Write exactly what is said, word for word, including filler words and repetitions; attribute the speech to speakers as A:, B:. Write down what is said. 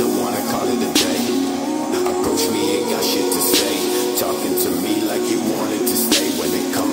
A: wanna call it a day. Approach me, ain't got shit to say. Talking to me like you wanted to stay. When it comes